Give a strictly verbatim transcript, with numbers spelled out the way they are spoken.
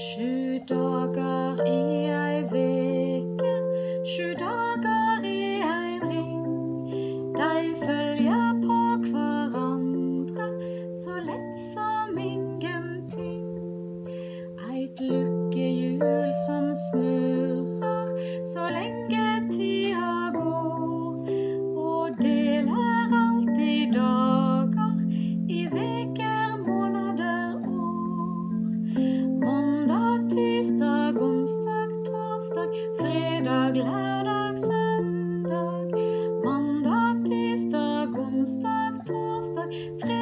Sju dagar i ei veke, sju dagar i ein ring. De følger på hverandre, så lett som ingenting. Eit lykkehjul som snurrer, så lenge tida går, og deler alltid dagar i veker, måneder, år. Mandag, tirsdag, onsdag, torsdag, fredag, lørdag, søndag. Mandag, tirsdag, onsdag, torsdag, fredag.